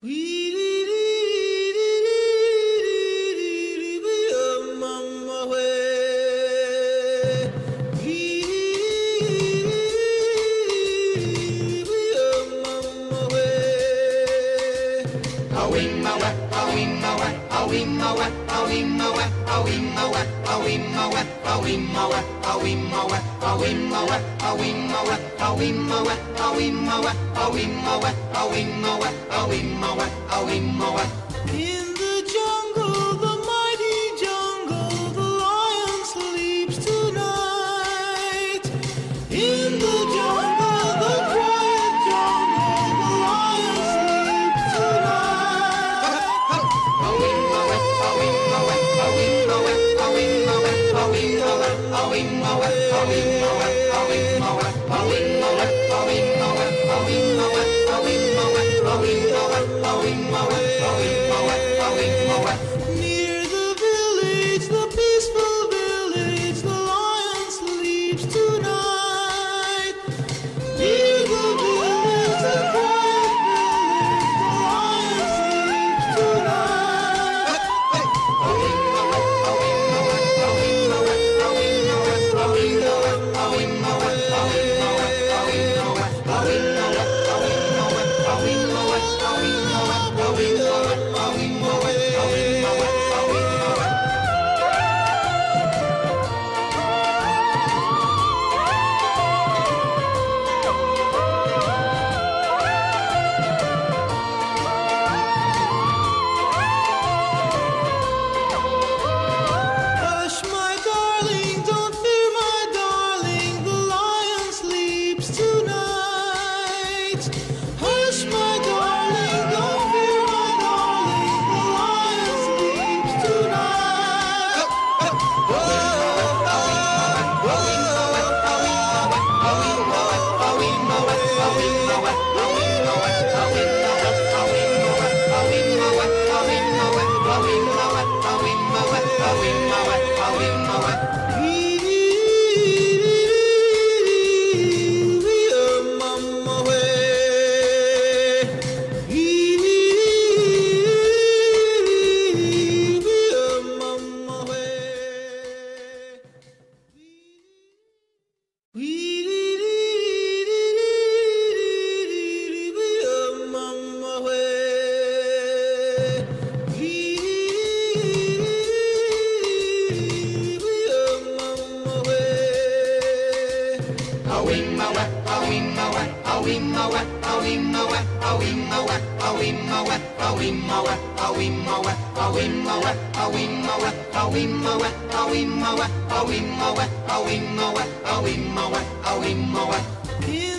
In the jungle, the mighty jungle, the lion sleeps tonight. In the jungle, the quiet jungle, the lion sleeps tonight. Near the village, the peaceful village, the lion sleeps tonight. Near the village, the quiet village, the lion sleeps tonight. Hush, my darling, don't fear, my darling, the lion sleeps tonight. Hush, my darling, don't fear, my darling, the lion sleeps tonight. In